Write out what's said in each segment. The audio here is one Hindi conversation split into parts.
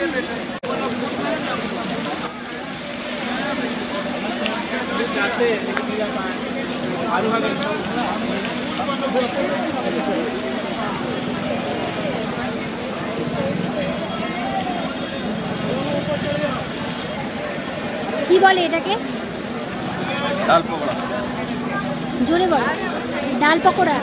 কি বলে এটাকে? ডাল পকোড়া। জোরে বল। ডাল পকোড়া।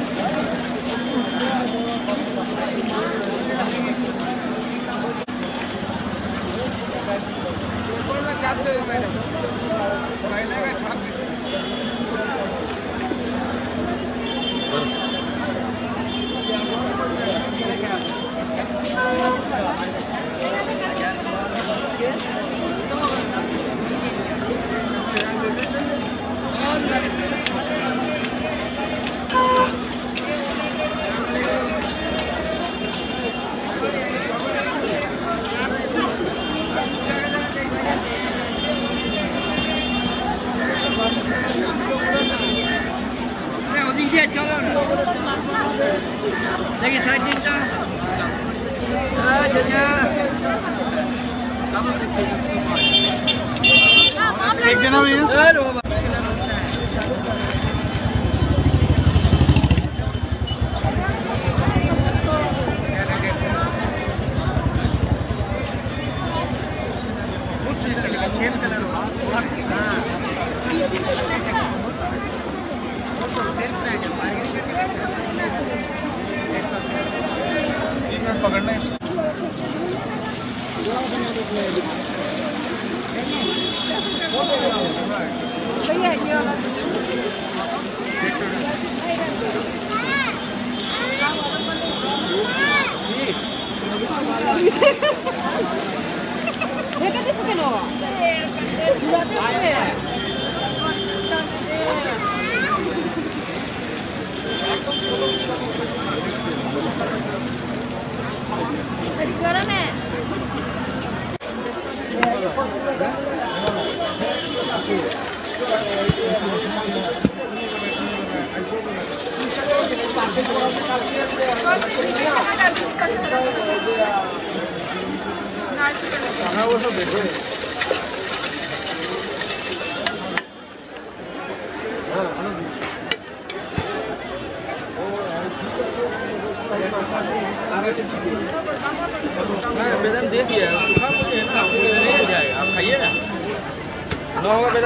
एक देना भैया। सेम कलर होगा। पकड़ना है। गरम है। वो सब देखो। आवेदन दे दिया है, नहीं हो जाएगा, आप खाइए ना। न होगा आवेदन।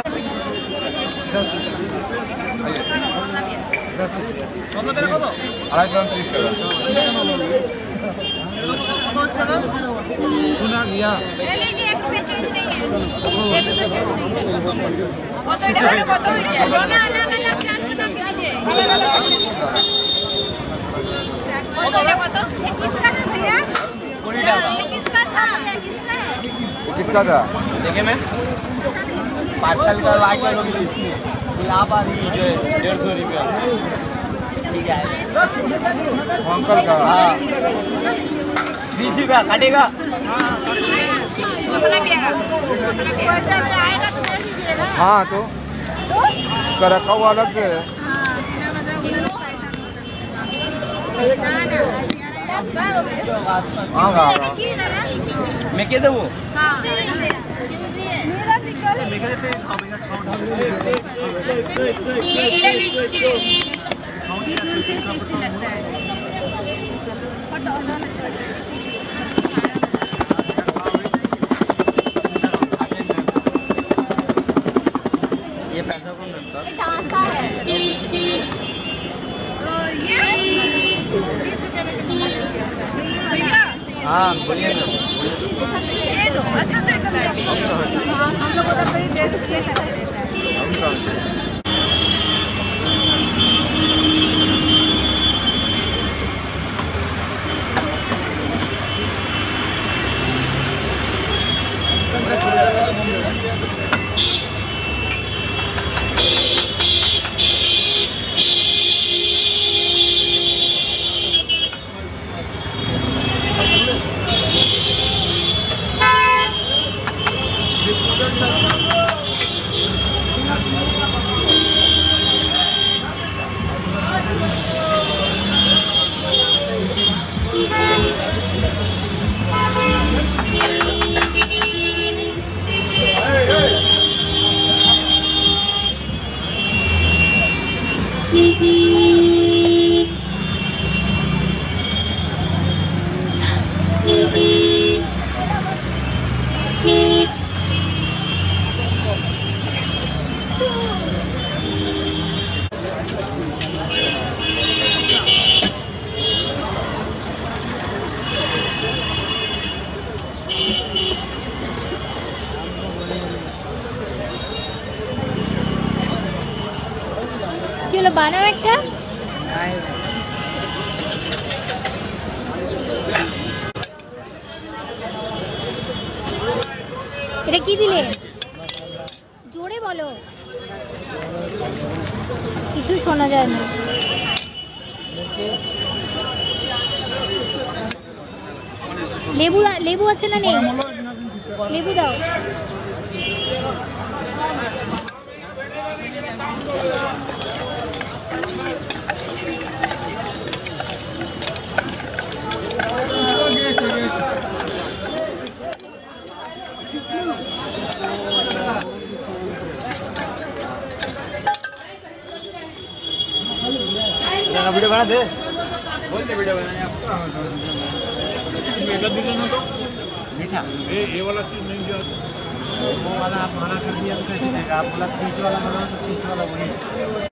230 টাকা। गुना गया। लीजिए एक पे चेंज नहीं है। एक पे चेंज नहीं है। वो तो इधर कत হইছে दोनों अलग अलग प्लान बना के दीजिए। कत कत? किसका है भैया? 20 টাকা। किसका था? किसका था? देखे मैं पार्सल करवा के लोग इसमें यहाँ पर ही जो 150 रुपया ठीक है अंकल का। हाँ 20 रुपया काटेगा। हाँ तो उसका रखा हुआ अलग से है। हाँ मैं क्या दूँ? ये पैसा कौन रखता? हाँ बोलिए ना। ये दो अच्छा से एकदम। हम लोग उधर बड़ी देर से ले करते रहता है। কি হলো বানাও একটা এটা কি দিলে জোরে বলো কিছু শোনা যায় না লেবু লেবু আছে না নেই লেবু দাও वीडियो बना दे बोल दे वीडियो बनाने आपको मीठा ये वाला चीज नहीं दिया वो वाला आप मना कर दिया तो कैसे देगा आप बोला 30 वाला बनाओ तो 30 वाला वही